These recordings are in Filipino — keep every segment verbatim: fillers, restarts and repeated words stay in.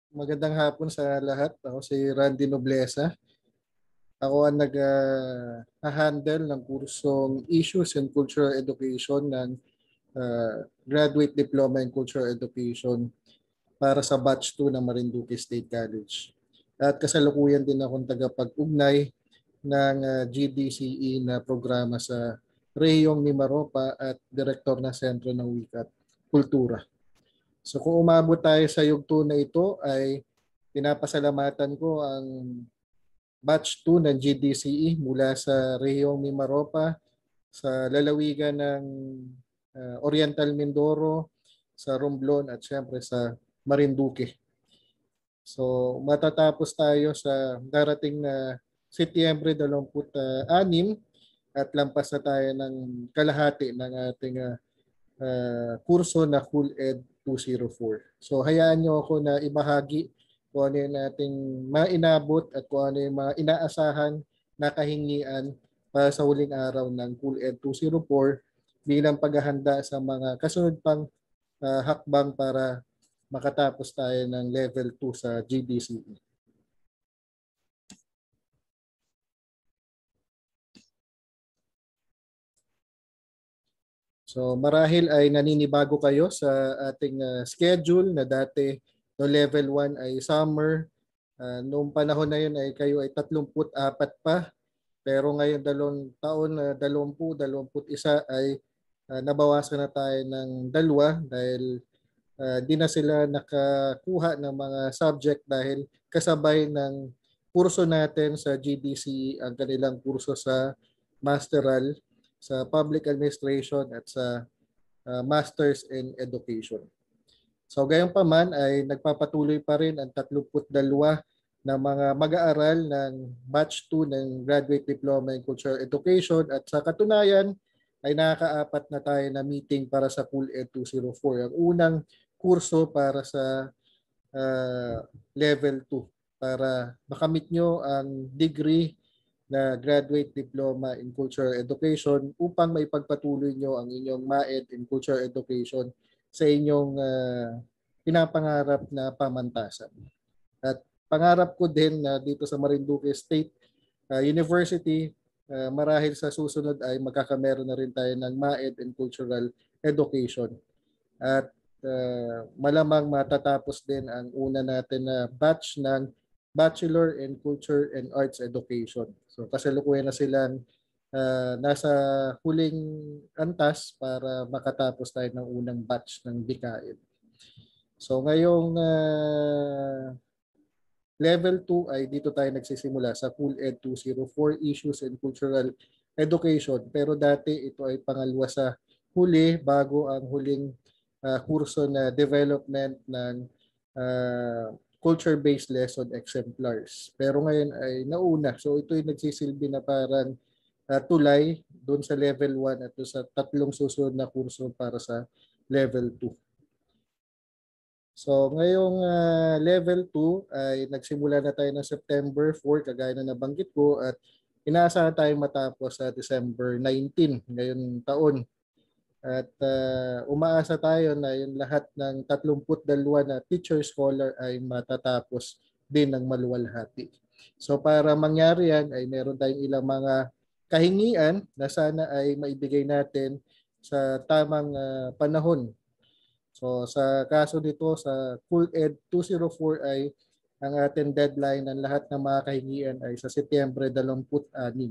Magandang hapon sa lahat. Ako si Randy Noblesa. Ako ang nag-handle ng kursong Issues in Cultural Education ng uh, Graduate Diploma in Cultural Education para sa Batch two ng Marinduque State College. At kasalukuyan din akong tagapag-ugnay ng uh, G D C E na programa sa Reyong Mimaropa at Direktor ng Sentro ng Wika at Kultura. So kung umabot tayo sa yugto na ito ay pinapasalamatan ko ang Batch two ng G D C E mula sa Reyong Mimaropa, sa lalawigan ng uh, Oriental Mindoro, sa Romblon at siyempre sa Marinduque. So matatapos tayo sa darating na Setyembre dalawampu't-anim at lampas na tayo ng kalahati ng ating uh, uh, kurso na CulEd two oh four. So hayaan nyo ako na ibahagi kung ano yung nating mainabot at kung ano yung mga inaasahan na kahingian para sa huling araw ng CulEd two oh four bilang paghahanda sa mga kasunod pang uh, hakbang para makatapos tayo ng level two sa G D C E. So marahil ay naninibago kayo sa ating uh, schedule na dati no level one ay summer. Uh, noong panahon na yun ay kayo ay tatlumpu't apat pa. Pero ngayon dalawang taon na uh, dalawampu, dalawamput isa ay uh, nabawasan na tayo ng dalawa dahil uh, di na sila nakakuha ng mga subject dahil kasabay ng kurso natin sa G D C E ang kanilang kurso sa masteral, sa public administration at sa uh, Masters in Education. So gayon pa man ay nagpapatuloy pa rin ang tatlumpu't dalawa na mga mag-aaral ng Batch two ng Graduate Diploma in Cultural Education at sa katunayan ay nakakaapat na tayo na meeting para sa CulEd two oh four. Ang unang kurso para sa uh, level two para makamit nyo ang degree na Graduate Diploma in Cultural Education upang maipagpatuloy nyo ang inyong M A E D in Cultural Education sa inyong uh, pinapangarap na pamantasan. At pangarap ko din na dito sa Marinduque State uh, University, uh, marahil sa susunod ay magkakameron na rin tayo ng M A E D in Cultural Education. At uh, malamang matatapos din ang una natin na batch ng Bachelor in Culture and Arts Education. So kasalukuyan na silang uh, nasa huling antas para makatapos tayo ng unang batch ng B K E D. So ngayong uh, level two ay dito tayo nagsisimula sa CulEd two oh four Issues in Cultural Education. Pero dati ito ay pangalawa sa huli bago ang huling uh, kurso na development ng uh, culture-based lesson exemplars. Pero ngayon ay nauna. So ito ay nagsisilbi na parang uh, tulay doon sa level one at doon sa tatlong susunod na kurso para sa level two. So ngayong uh, level two ay nagsimula na tayo ng September four kagaya na nabanggit ko at inaasahan tayong matapos sa December nineteen ngayong taon. At uh, umaasa tayo na yung lahat ng tatlumpu't dalawa na teacher scholar ay matatapos din ng maluwalhati. So para mangyari yan ay meron tayong ilang mga kahingian na sana ay maibigay natin sa tamang uh, panahon. So sa kaso dito sa CulEd two oh four ay ang ating deadline ng lahat ng mga kahingian ay sa Setyembre dalawampu't-anim.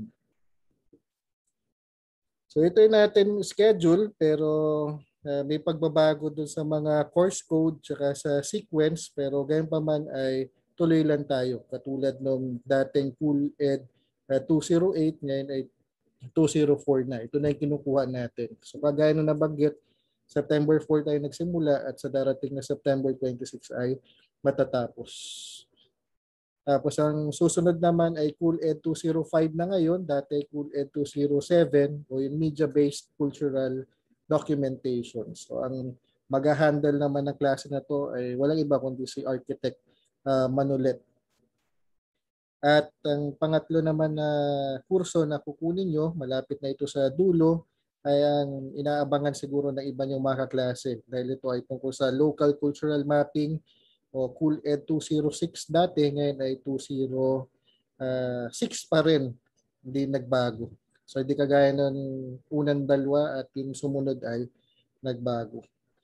So ito yung natin schedule pero uh, may pagbabago dun sa mga course code tsaka sa sequence pero gayon pa man ay tuloy lang tayo katulad nung dating CulEd uh, two oh eight ngayon ay two oh four na. Ito na yung kinukuha natin. So kagaya nung nabanggit, September four tayo nagsimula at sa darating na September twenty-six ay matatapos. Tapos ang susunod naman ay CulEd two oh five na ngayon, dati CulEd two oh seven o yung media-based cultural documentation. So ang mag-handle naman ng klase na to ay walang iba kundi si Architect uh, Manulet. At ang pangatlo naman na kurso na kukunin nyo, malapit na ito sa dulo, ay ang inaabangan siguro ng iba nyong mga kaklase dahil ito ay tungkol sa local cultural mapping o CulEd two oh six dati, ngayon ay two oh six pa rin, hindi nagbago. So hindi kagaya ng unang dalawa at yung sumunod ay nagbago.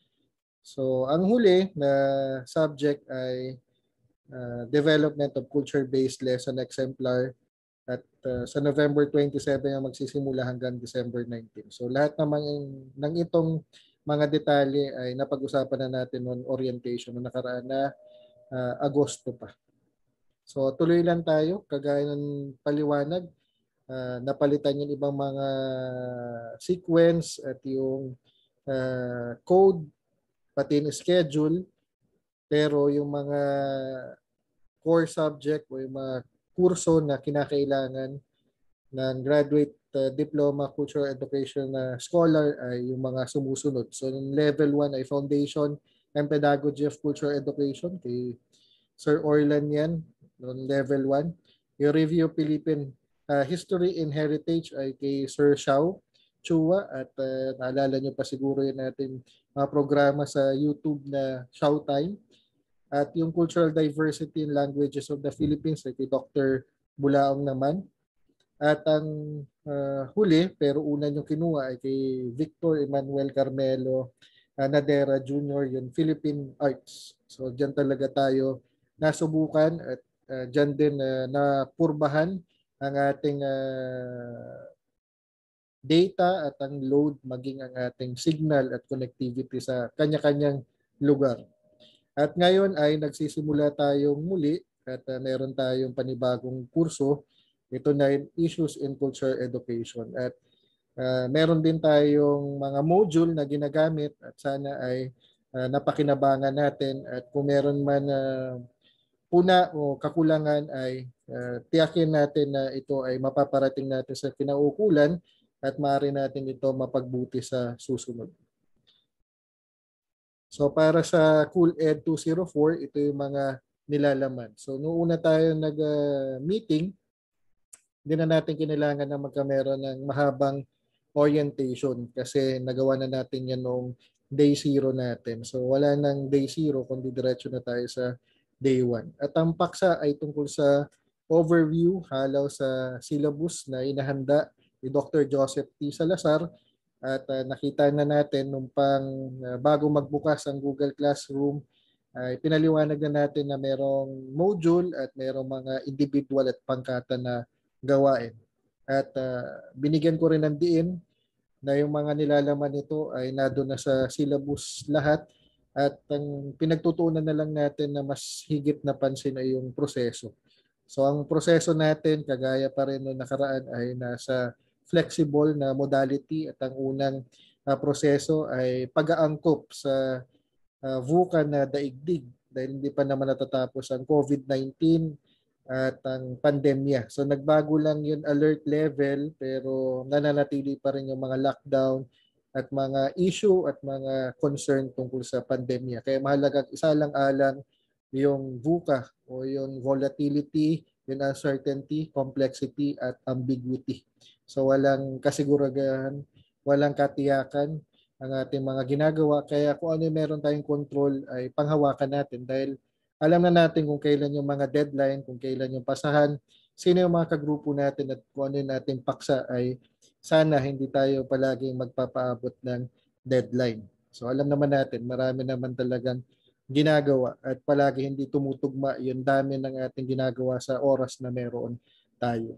So ang huli na subject ay uh, development of culture-based lesson exemplar at uh, sa November twenty-seven ang magsisimula hanggang December nineteen. So lahat naman ng itong mga detalye ay napag-usapan na natin on orientation na nakaraan na uh, Agosto pa. So tuloy lang tayo, kagaya ng paliwanag, uh, napalitan yung ibang mga sequence at yung uh, code, pati yung schedule, pero yung mga core subject o yung mga kurso na kinakailangan ng graduate uh, diploma cultural education na uh, scholar ay yung mga sumusunod. So yung level one ay Foundation and Pedagogy of Cultural Education kay Sir Orlan yan, noong level one. Yung Review of Philippine uh, History and Heritage ay kay Sir Xiao Chua at uh, naalala nyo pa siguro yun natin mga uh, programa sa YouTube na Xiao Time. At yung Cultural Diversity and Languages of the Philippines ay kay Doctor Bulaong naman. At ang uh, huli, pero una yung kinuha ay kay Victor Emmanuel Carmelo uh, Nadera Junior, yung Philippine Arts. So dyan talaga tayo nasubukan at uh, dyan din uh, napurbahan ang ating uh, data at ang load maging ang ating signal at connectivity sa kanya-kanyang lugar. At ngayon ay nagsisimula tayong muli at uh, meron tayong panibagong kurso. Ito na yung Issues in Culture Education. At uh, meron din tayong mga module na ginagamit at sana ay uh, napakinabangan natin. At kung meron man uh, puna o kakulangan ay uh, tiyakin natin na ito ay mapaparating natin sa kinaukulan at maaari natin ito mapagbuti sa susunod. So para sa CulEd two oh four, ito yung mga nilalaman. So noong una tayo nag-meeting, uh, hindi na natin kinailangan na magkameron ng mahabang orientation kasi nagawa na natin yan noong day zero natin. So wala nang day zero kundi diretso na tayo sa day one. At ang paksa ay tungkol sa overview halaw sa syllabus na inahanda ni Doctor Joseph T. Salazar. At uh, nakita na natin nung pang uh, bago magbukas ang Google Classroom, ay uh, pinaliwanag na natin na merong module at merong mga individual at pangkata na gawain. At uh, binigyan ko rin ng diin na yung mga nilalaman nito ay nado na sa syllabus lahat at ang pinagtutuunan na lang natin na mas higit na pansin ay yung proseso. So ang proseso natin, kagaya pa rin noong nakaraan, ay nasa flexible na modality at ang unang uh, proseso ay pag-aangkop sa uh, VUCA na daigdig dahil hindi pa naman natatapos ang COVID nineteen at ang pandemya. So nagbago lang yung alert level pero nananatili pa rin yung mga lockdown at mga issue at mga concern tungkol sa pandemya. Kaya mahalaga isalang-alang yung VUCA o yung volatility, yung uncertainty, complexity at ambiguity. So walang kasiguragan, walang katiyakan ang ating mga ginagawa. Kaya kung ano yung meron tayong control ay panghawakan natin dahil alam na natin kung kailan yung mga deadline, kung kailan yung pasahan, sino yung mga kagrupo natin at kung ano yung ating paksa ay sana hindi tayo palaging magpapaabot ng deadline. So alam naman natin, marami naman talagang ginagawa at palagi hindi tumutugma yung dami ng ating ginagawa sa oras na meron tayo.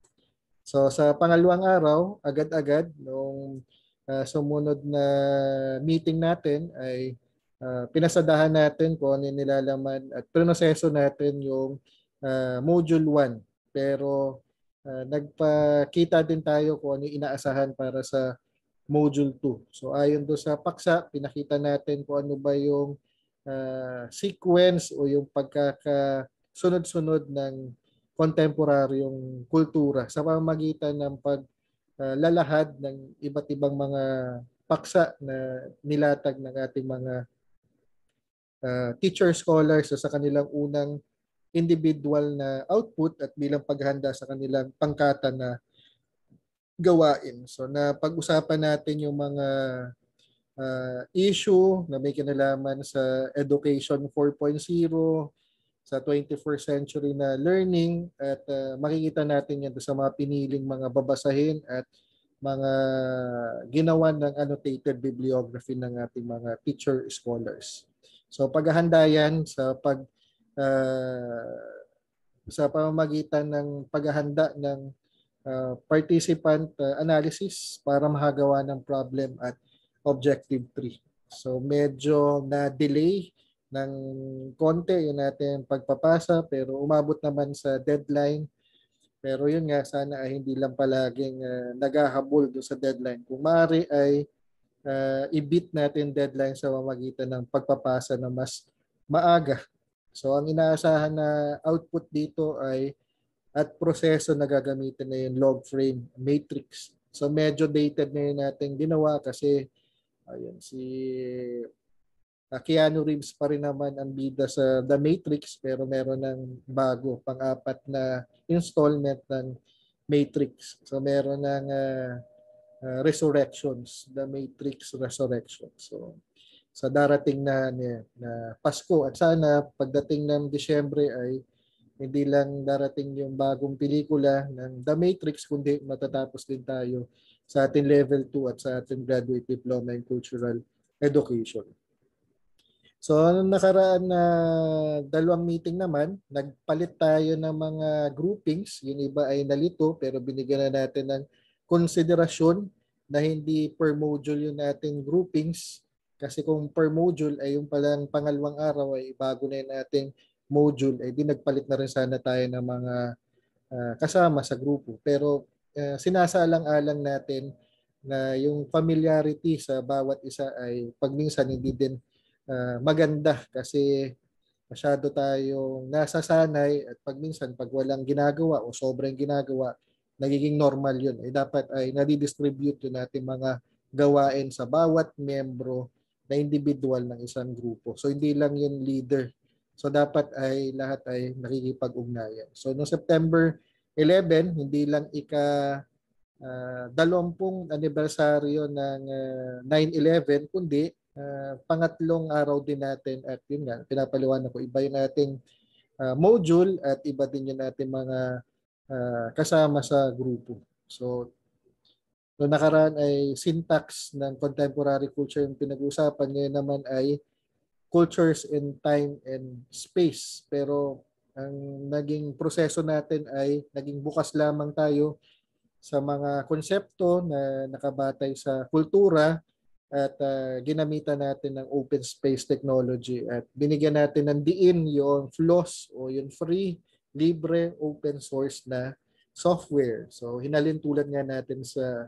So sa pangalawang araw, agad-agad nung uh, sumunod na meeting natin ay uh, pinasadahan natin kung ano yung nilalaman at prinoseso natin yung uh, module one. Pero uh, nagpakita din tayo kung ano yung inaasahan para sa module two. So ayon do sa paksa, pinakita natin kung ano ba yung uh, sequence o yung pagkakasunod-sunod ng kontemporaryong kultura sa pamamagitan ng paglalahad uh, ng iba't ibang mga paksa na nilatag ng ating mga uh, teacher scholars so sa kanilang unang individual na output at bilang paghanda sa kanilang pangkata na gawain. So na pag-usapan natin yung mga uh, issue na may kinalaman sa Education four point oh, sa twenty-first century na learning, at uh, makikita natin yan sa mga piniling mga babasahin at mga ginawa ng annotated bibliography ng ating mga teacher scholars. So paghahanda yan sa pag uh, sa pamamagitan ng paghahanda ng uh, participant uh, analysis para mahagawa ng problem at objective three. So medyo na-delay ng konti yung natin pagpapasa, pero umabot naman sa deadline. Pero yun nga, sana ay hindi lang palaging uh, naghahabol doon sa deadline. Kung maaari ay uh, i-beat natin deadline sa pamamagitan ng pagpapasa na mas maaga. So ang inaasahan na output dito ay at proseso na gagamitin na yung log frame matrix. So medyo dated na yun natin ginawa kasi ayun, si uh, Keanu Reeves pa rin naman ang bida sa The Matrix, pero meron ng bago, pang-apat na installment ng Matrix. So meron ng uh, uh, Resurrections, The Matrix Resurrection. So sa darating na, na Pasko, at sana pagdating ng Disyembre ay hindi lang darating yung bagong pelikula ng The Matrix, kundi matatapos din tayo sa ating level two at sa ating graduate diploma in cultural education. So, nung nakaraan na dalawang meeting naman, nagpalit tayo ng mga groupings. Yung iba ay nalito, pero binigyan na natin ng konsiderasyon na hindi per module yung ating groupings. Kasi kung per module ay yung palang pangalawang araw ay bago na yung ating module, ay di nagpalit na rin sana tayo ng mga uh, kasama sa grupo. Pero uh, sinasaalang-alang natin na yung familiarity sa bawat isa ay pagminsan hindi din uh, maganda, kasi masyado tayong nasasanay at pagminsan pag walang ginagawa o sobrang ginagawa, nagiging normal yun. Ay dapat ay nadidistribute yun natin mga gawain sa bawat membro na individual ng isang grupo. So hindi lang yung leader. So dapat ay lahat ay nakikipag-ugnayan. So no September eleven, hindi lang ika uh, dalawampung anibersaryo ng uh, nine eleven, kundi uh, pangatlong araw din natin, at yun nga, pinapaliwanag ko, iba yung ating uh, module at iba din yung ating mga uh, kasama sa grupo. So no nakaraan ay syntax ng contemporary culture yung pinag-uusapan, ngayon naman ay cultures in time and space. Pero ang naging proseso natin ay naging bukas lamang tayo sa mga konsepto na nakabatay sa kultura, at uh, ginamitan natin ng open space technology at binigyan natin ng diin yung flaws o yung free, libre, open source na software. So hinalin tulad nga natin sa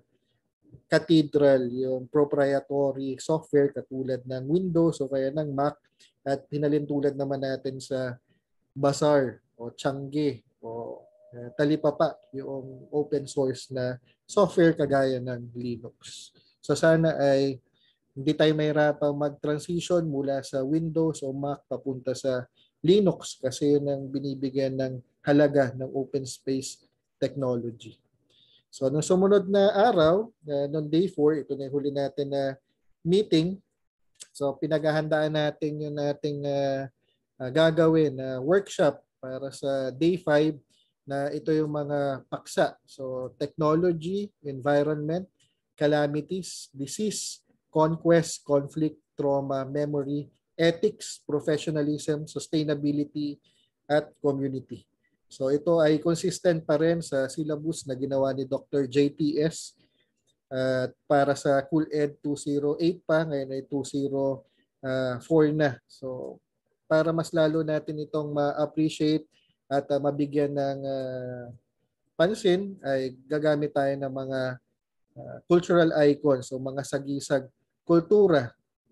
Cathedral yung proprietary software katulad ng Windows o kaya ng Mac, at hinalintulad naman natin sa Bazaar o Changi o uh, Talipapa yung open source na software kagaya ng Linux. So sana ay hindi tayo mahirapang mag-transition mula sa Windows o Mac papunta sa Linux, kasi yun ang binibigyan ng halaga ng open space technology. So, nung sumunod na araw, uh, noong day four, ito na yung huli natin na meeting. So, pinaghahandaan natin yung nating uh, uh, gagawin na uh, workshop para sa day five, na ito yung mga paksa. So, technology, environment, calamities, disease, conquest, conflict, trauma, memory, ethics, professionalism, sustainability, at community. So ito ay consistent pa rin sa syllabus na ginawa ni Doctor J T S at uh, para sa CulEd two oh eight pa, ngayon ay two oh four na. So para mas lalo natin itong ma-appreciate at uh, mabigyan ng uh, pansin, ay gagamit tayo ng mga uh, cultural icons o mga sagisag kultura,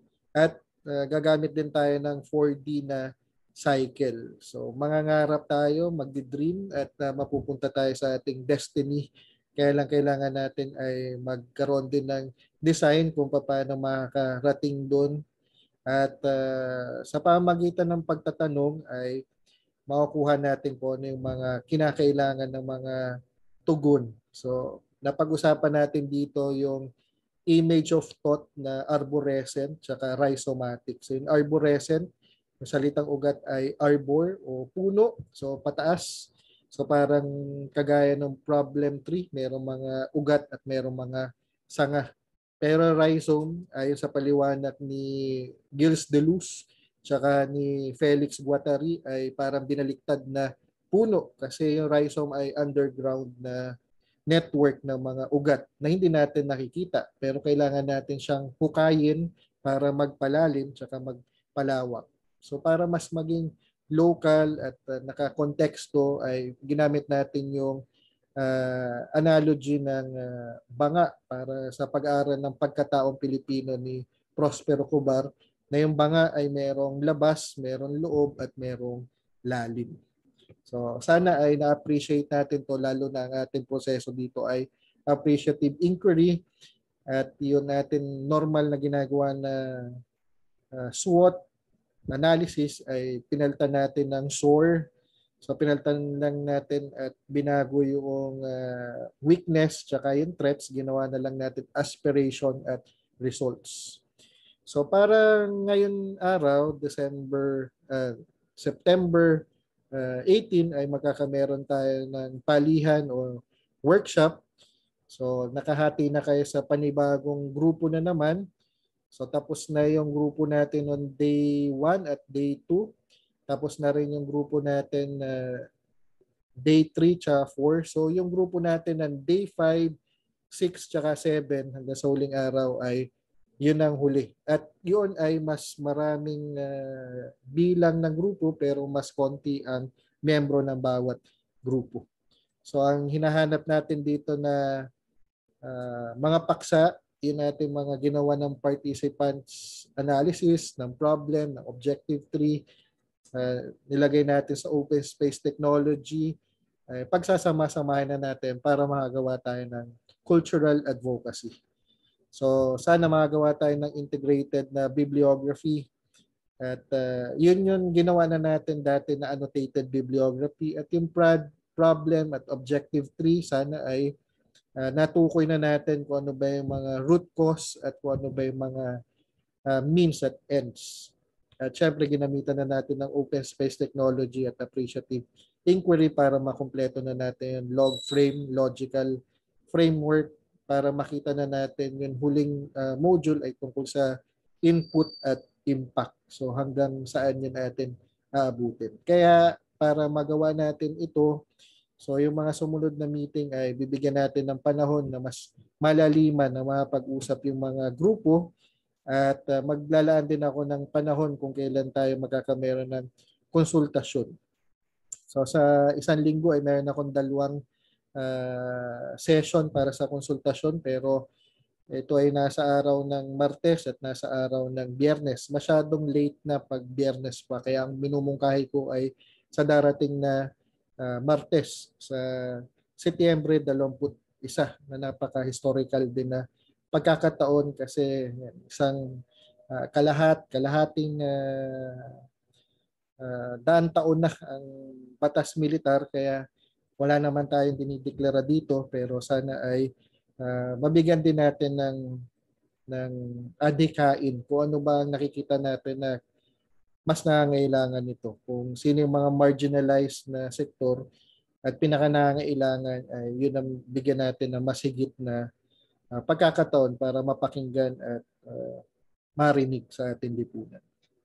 at uh, gagamit din tayo ng four D na cycle. So mangangarap tayo, magdi-dream, at uh, mapupunta tayo sa ating destiny. Kaya lang kailangan natin ay magkaroon din ng design kung paano makakarating doon. At uh, sa pamamagitan ng pagtatanong ay makukuha natin kung ano yung mga kinakailangan ng mga tugon. So napag-usapan natin dito yung image of thought na arborescent tsaka rhizomatic. So yung arborescent, yung salitang ugat ay arbor o puno, so pataas. So parang kagaya ng problem tree, merong mga ugat at merong mga sanga. Pero rhizome, ayon sa paliwanag ni Gilles Deleuze tsaka ni Felix Guattari, ay parang binaliktad na puno kasi yung rhizome ay underground na network ng mga ugat na hindi natin nakikita pero kailangan natin siyang hukayin para magpalalim tsaka magpalawak. So para mas maging local at uh, nakakonteksto ay ginamit natin yung uh, analogy ng uh, banga para sa pag-aaral ng pagkataong Pilipino ni Prospero Cobar na yung banga ay merong labas, merong loob at merong lalim. So sana ay na-appreciate natin to, lalo na ang ating proseso dito ay appreciative inquiry at yun natin normal na ginagawa na uh, SWOT analysis ay pinalitan natin ng S O R. So pinalitan lang natin at binago yung uh, weakness tsaka yung threats, ginawa na lang natin aspiration at results. So para ngayon araw, December, uh, September uh, eighteen ay magkakameron tayo ng palihan o workshop. So nakahati na kayo sa panibagong grupo na naman. So tapos na yung grupo natin on day one at day two. Tapos na rin yung grupo natin uh, day three tsaka four. So yung grupo natin ng day five, six tsaka seven hanggang sa huling araw ay yun ang huli. At yun ay mas maraming uh, bilang ng grupo pero mas konti ang membro ng bawat grupo. So ang hinahanap natin dito na uh, mga paksa, yun natin mga ginawa ng participants analysis, ng problem, ng objective tree, uh, nilagay natin sa open space technology, uh, pagsasama-samahin na natin para makagawa tayo ng cultural advocacy. So sana makagawa tayo ng integrated na bibliography at uh, yun yung ginawa na natin dati na annotated bibliography at yung prod, problem at objective tree sana ay uh, natukoy na natin kung ano ba yung mga root cause at kung ano ba yung mga uh, means at ends. At syempre ginamitan na natin ng open space technology at appreciative inquiry para makumpleto na natin yung log frame, logical framework para makita na natin yung huling uh, module ay tungkol sa input at impact. So hanggang saan yun natin aabutin. Kaya para magawa natin ito, so yung mga sumunod na meeting ay bibigyan natin ng panahon na mas malaliman na mapag-usap yung mga grupo at uh, maglalaan din ako ng panahon kung kailan tayo magkakameron ng konsultasyon. So sa isang linggo ay meron akong dalawang uh, session para sa konsultasyon pero ito ay nasa araw ng Martes at nasa araw ng Biyernes. Masyadong late na pag Biyernes pa kaya ang minumungkahi ko ay sa darating na uh, Martes sa Setyembre dalawampu't isa na napaka-historical din na pagkakataon kasi isang uh, kalahat, kalahating uh, uh, daan taon na ang batas militar kaya wala naman tayong dinideklara dito pero sana ay uh, mabigyan din natin ng ng adhikain kung ano ba ang nakikita natin na mas nangangailangan nito. Kung sino yung mga marginalized na sektor at pinakanangailangan ay yun ang bigyan natin ng mas higit na uh, pagkakataon para mapakinggan at uh, marinig sa ating lipunan.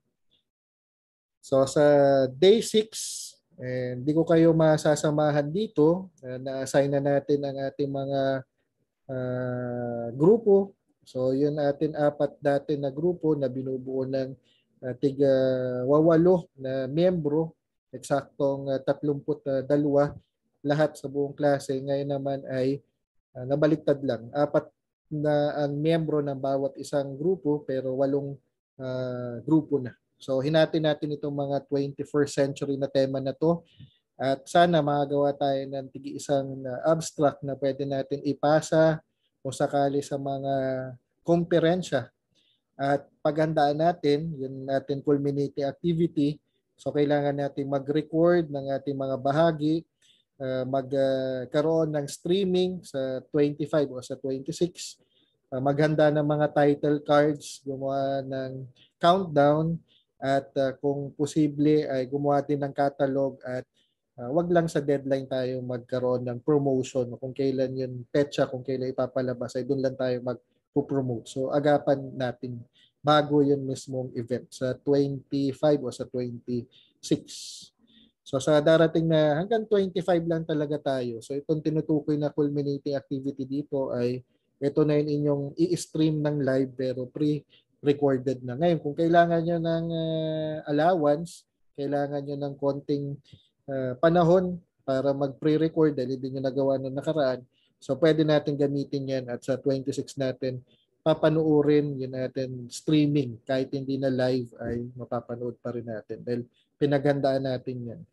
So sa day six, eh, hindi ko kayo masasamahan dito. Uh, na-assign na natin ang ating mga uh, grupo. So yun atin apat dati na grupo na binubuo ng uh, tiga wawalo na miyembro, eksaktong uh, tatlumput dalawa lahat sa buong klase. Ngayon naman ay uh, nabaliktad lang. Apat na ang miyembro ng bawat isang grupo pero walong uh, grupo na. So hinati natin itong mga twenty-first century na tema na to at sana makagawa tayo ng tigi-isang uh, abstract na pwede natin ipasa o sakali sa mga komperensya at paghandaan natin, yun natin culminating activity. So kailangan natin mag-record ng ating mga bahagi, uh, magkaroon uh, ng streaming sa twenty-five o sa twenty-six uh, maghanda ng mga title cards, gumawa ng countdown, at uh, kung posible ay gumawa din ng catalog, at uh, wag lang sa deadline tayo magkaroon ng promotion. Kung kailan yun petsa, kung kailan ipapalabas, ay doon lang tayo mag-promote. So agapan natin bago yun mismong event sa twenty-five o sa twenty-six. So sa darating na hanggang twenty-five lang talaga tayo. So itong tinutukoy na culminating activity dito ay ito na yung inyong i-stream ng live pero pre-recorded na. Ngayon, kung kailangan nyo ng uh, allowance, kailangan nyo ng konting uh, panahon para mag-pre-record dahil hindi nyo nagawa ng nakaraan. So pwede natin gamitin yan at sa twenty-six natin papanuorin yun natin streaming. Kahit hindi na live ay mapapanood pa rin natin dahil pinaghandaan natin yan.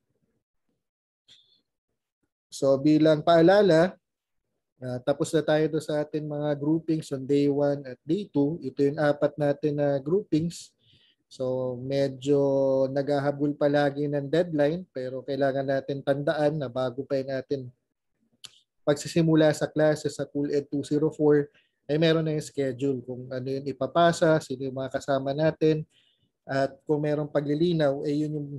So bilang paalala, uh, tapos na tayo do sa ating mga groupings on day one at day two. Ito yung apat natin na groupings. So medyo naghahabol palagi ng deadline pero kailangan natin tandaan na bago pa yung atin pagsisimula sa klase sa CulEd two oh four ay meron na yung schedule kung ano yung ipapasa, sino yung mga kasama natin, at kung merong paglilinaw, ay yun yung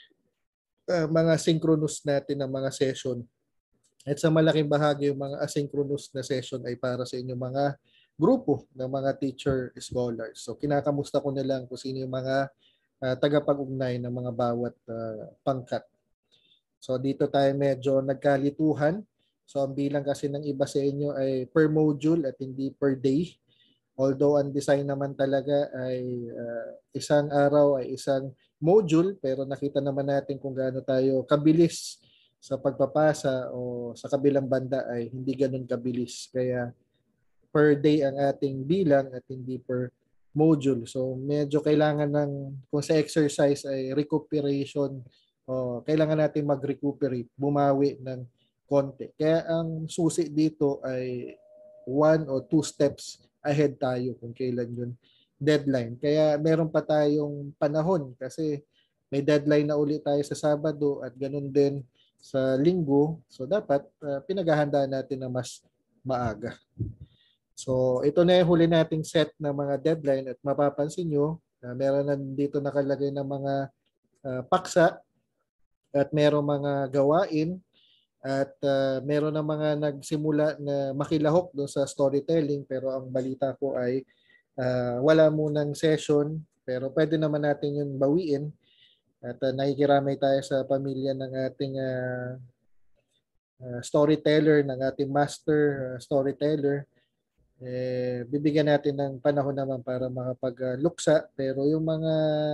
uh, mga synchronous natin ng mga session. At sa malaking bahagi, yung mga asynchronous na session ay para sa inyong mga grupo ng mga teacher scholars. So kinakamusta ko na lang kung sino yung mga uh, tagapag-ugnay ng mga bawat uh, pangkat. So dito tayo medyo nagkalituhan. So ang bilang kasi ng iba sa inyo ay per module at hindi per day. Although ang design naman talaga ay uh, isang araw ay isang module, pero nakita naman natin kung gaano tayo kabilis sa pagpapasa o sa kabilang banda ay hindi ganun kabilis. Kaya per day ang ating bilang at hindi per module. So medyo kailangan ng, kung sa exercise ay recuperation, o kailangan natin mag-recuperate, bumawi ng konti. Kaya ang susi dito ay one or two steps ahead tayo kung kailan yun deadline. Kaya meron pa tayong panahon kasi may deadline na ulit tayo sa Sabado at ganun din sa Linggo. So dapat uh, pinaghahandaan natin na mas maaga. So ito na yung huli nating set ng mga deadline at mapapansin nyo na meron na dito nakalagay ng mga uh, paksa at meron mga gawain. At uh, meron na mga nagsimula na makilahok doon sa storytelling pero ang balita ko ay uh, wala munang session pero pwede naman natin yun bawiin at uh, nakikiramay tayo sa pamilya ng ating uh, uh, storyteller, ng ating master uh, storyteller. Eh, bibigyan natin ng panahon naman para makapag-luksa pero yung mga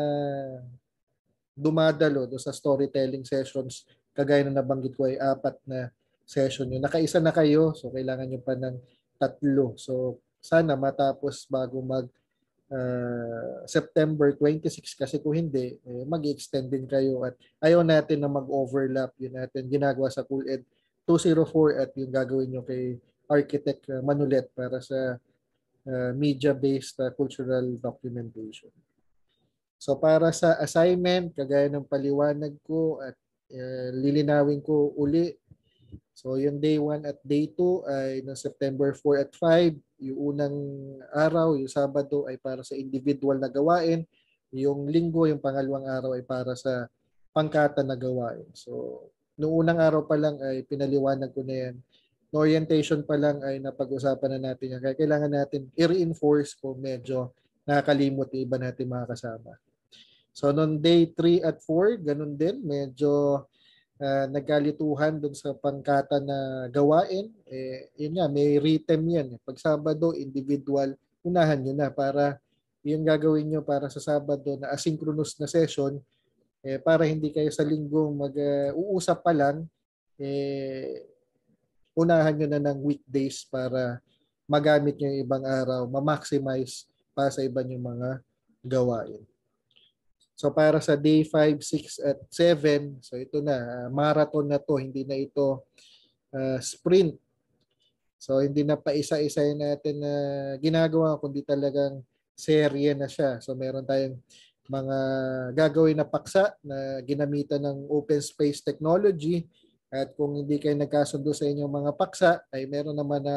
dumadalo do sa storytelling sessions, kagaya na nabanggit ko ay apat na session yun. Nakaisa na kayo, so kailangan nyo pa ng tatlo. So sana matapos bago mag uh, September twenty-six kasi kung hindi, eh, mag-extend din kayo at ayaw natin na mag-overlap yun natin ginagawa sa CulEd two oh four at yung gagawin nyo kay Architect Manulet para sa uh, media-based uh, cultural documentation. So para sa assignment, kagaya ng paliwanag ko at uh, lilinawin ko uli. So yung day one at day two ay no September four at five. Yung unang araw, yung Sabado ay para sa individual na gawain. Yung Linggo, yung pangalawang araw ay para sa pangkata na gawain. So noong unang araw pa lang ay pinaliwanag ko na yan. No orientation pa lang ay napag-usapan na natin yan. Kaya kailangan natin i-reinforce kung medyo nakakalimot yung iba natin mga kasama. So noong day three at four, ganun din, medyo uh, nagkalituhan dun sa pangkata na gawain. Eh, yun nga, may rhythm yan. Pag Sabado, individual, unahan nyo na para yung gagawin nyo para sa Sabado na asynchronous na session, eh, para hindi kayo sa Linggo mag-uusap uh, pa lang, eh, unahan nyo na ng weekdays para magamit nyo yung ibang araw, ma-maximize para sa iba yung mga gawain. So para sa day five, six at seven, so ito na, uh, marathon na to, hindi na ito uh, sprint. So hindi na pa isa-isa natin na uh, ginagawa, kundi talagang serye na siya. So meron tayong mga gagawin na paksa na ginamitan ng open space technology. At kung hindi kayo nagkasundo sa inyong mga paksa, ay meron naman ng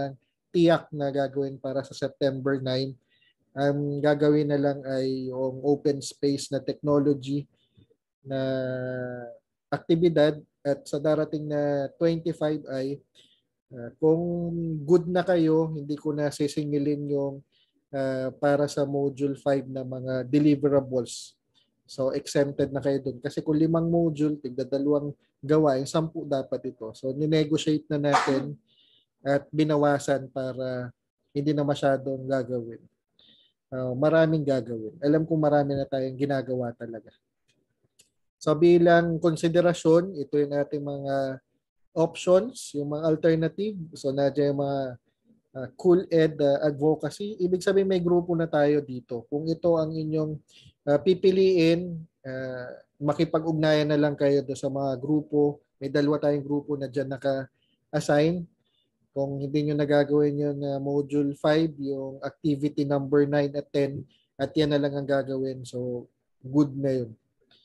tiyak na gagawin para sa September nine. Ang gagawin na lang ay yung open space na technology na aktibidad, at sa darating na twenty-five ay uh, kung good na kayo, hindi ko na sisingilin yung uh, para sa module five na mga deliverables. So exempted na kayo dun. Kasi kung limang module, tigda dalawang gawain, sampu dapat ito. So ninegotiate na natin at binawasan para hindi na masyadong gagawin. Uh, maraming gagawin. Alam ko marami na tayong ginagawa talaga. So bilang konsiderasyon, ito yung ating mga options, yung mga alternative. So nandiyan yung mga uh, CulEd uh, advocacy. Ibig sabihin may grupo na tayo dito. Kung ito ang inyong uh, pipiliin, uh, makipag-ugnayan na lang kayo do sa mga grupo. May dalawa tayong grupo na dyan naka-assign. Kung hindi nyo nagagawin yun uh, module five, yung activity number nine at ten, at yan na lang ang gagawin. So good na yun.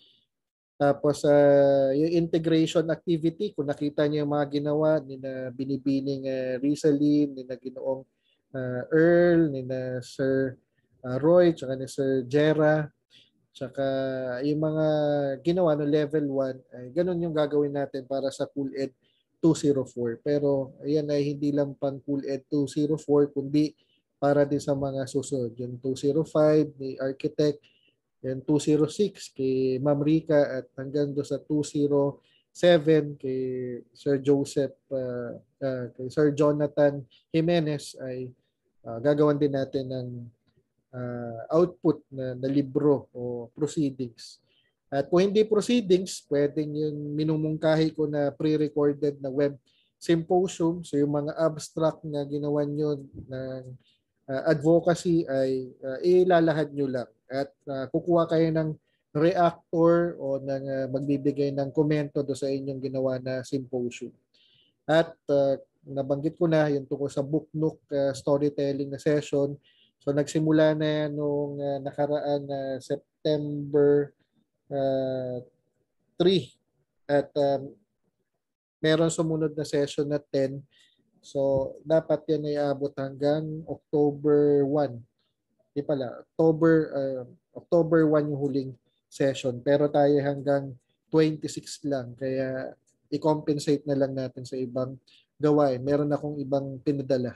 Tapos uh, yung integration activity, kung nakita niyo yung mga ginawa ni na Binibining uh, Rizalin, ni na Ginoong uh, Earl, ni na Sir uh, Roy, tsaka ni Sir Jera, tsaka yung mga ginawa no level one, ay ganun yung gagawin natin para sa CulEd two oh four. Pero ayan ay hindi lang pang CulEd two oh four, kundi para din sa mga susunod. Yung two oh five ni Architect, yung two oh six kay Ma'am Rica, at hanggang do sa two oh seven kay Sir Joseph, uh, uh, kay Sir Jonathan Jimenez, ay uh, gagawan din natin ng uh, output na, na libro o proceedings. At kung hindi proceedings, pwedeng yung minumungkahi ko na pre-recorded na web symposium. So yung mga abstract na ginawa nyo ng uh, advocacy ay uh, ilalahad nyo lang. At uh, kukuha kayo ng reactor o ng uh, magbibigay ng komento do sa inyong ginawa na symposium. At uh, nabanggit ko na yung tungkol sa book nook uh, storytelling na session. So nagsimula na yan noong uh, nakaraan na uh, September uh, three. At um, meron sumunod na session na ten. So dapat yan ay abot hanggang October one. Di pala, October, uh, October one yung huling session. Pero tayo hanggang twenty-six lang. Kaya i-compensate na lang natin sa ibang gawain. Meron akong ibang pinadala.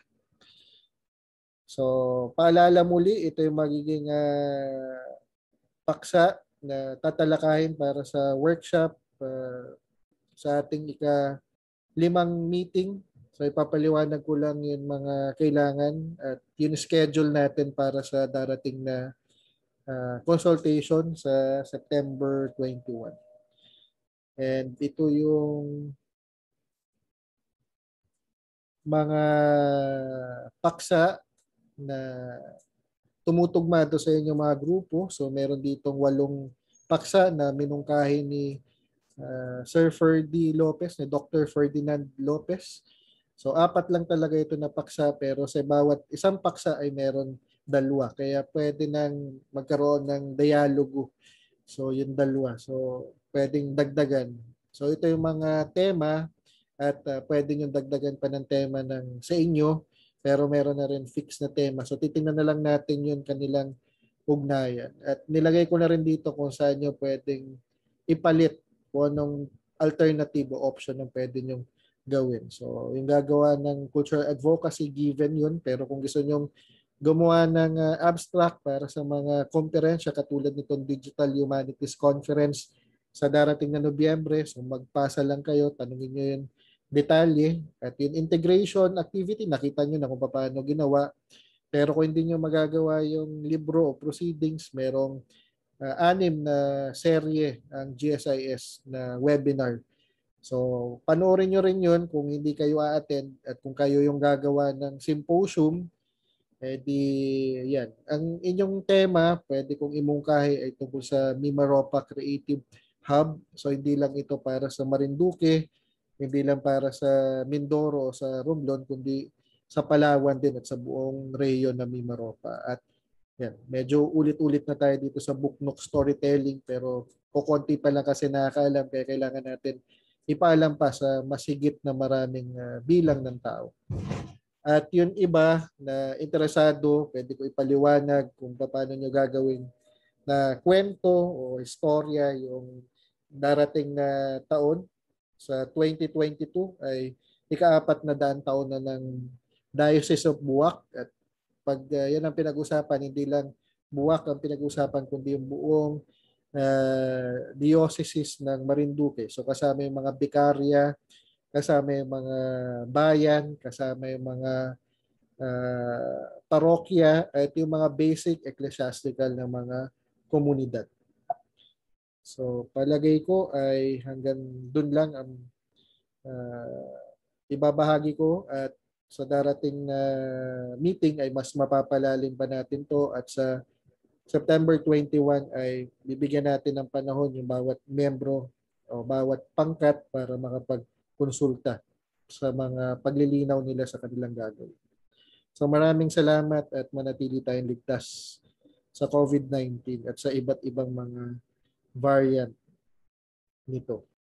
So, paalala muli, ito yung magiging uh, paksa na tatalakayin para sa workshop uh, sa ating ika limang meeting. So ipapaliwanag ko lang yung mga kailangan at yung schedule natin para sa darating na uh, consultation sa September twenty-one. And ito yung mga paksa na tumutugma do sa inyong mga grupo. So meron ditong walong paksa na minungkahi ni uh, Sir Ferdy Lopez, ni Doctor Ferdinand Lopez. So apat lang talaga ito na paksa, pero sa bawat isang paksa ay meron dalawa. Kaya pwede nang magkaroon ng dialogo. So yung dalawa. So pwedeng dagdagan. So ito yung mga tema, at uh, pwede nyo dagdagan pa ng tema ng sa inyo, pero meron na rin fixed na tema. So titingnan na lang natin yun kanilang ugnayan. At nilagay ko na rin dito kung saan nyo pwedeng ipalit kung anong alternative o option ng pwede nyo gawin. So, yung gagawa ng cultural advocacy, given yun. Pero kung gusto nyong gumawa ng uh, abstract para sa mga konferensya katulad nitong Digital Humanities Conference sa darating na Nobyembre, so magpasa lang kayo, tanungin nyo yung detalye. At yung integration activity, nakita nyo na kung paano ginawa. Pero kung hindi nyo magagawa yung libro o proceedings, merong uh, anim na serye ang G S I S na webinar. So, panoorin nyo rin yun kung hindi kayo a-attend, at kung kayo yung gagawa ng symposium, eh di, yan. Ang inyong tema, pwede kong imungkahi ay tungkol sa Mimaropa Creative Hub. So, hindi lang ito para sa Marinduque, hindi lang para sa Mindoro o sa Romblon, kundi sa Palawan din at sa buong rehiyon ng Mimaropa. At yan, medyo ulit-ulit na tayo dito sa book nook storytelling, pero kukunti pa lang kasi nakakaalam, kaya kailangan natin ipaalam pa sa masigit na maraming uh, bilang ng tao. At yung iba na interesado, pwede ko ipaliwanag kung paano nyo gagawin na kwento o istorya yung darating na taon sa twenty twenty-two ay ikaapat na daan taon na ng Diocese of Buwak. At pag uh, yan ang pinag-usapan, hindi lang Buwak ang pinag-usapan kundi yung buong uh, diocese ng Marinduque. So kasama yung mga bikarya, kasama yung mga bayan, kasama yung mga uh, parokya at yung mga basic ecclesiastical ng mga komunidad. So palagay ko ay hanggang dun lang ang uh, ibabahagi ko at sa darating na meeting ay mas mapapalalim pa natin to at sa September twenty-one ay bibigyan natin ng panahon yung bawat membro o bawat pangkat para makapagkonsulta sa mga paglilinaw nila sa kanilang gagawin. So maraming salamat at manatili tayong ligtas sa COVID nineteen at sa iba't ibang mga variant nito.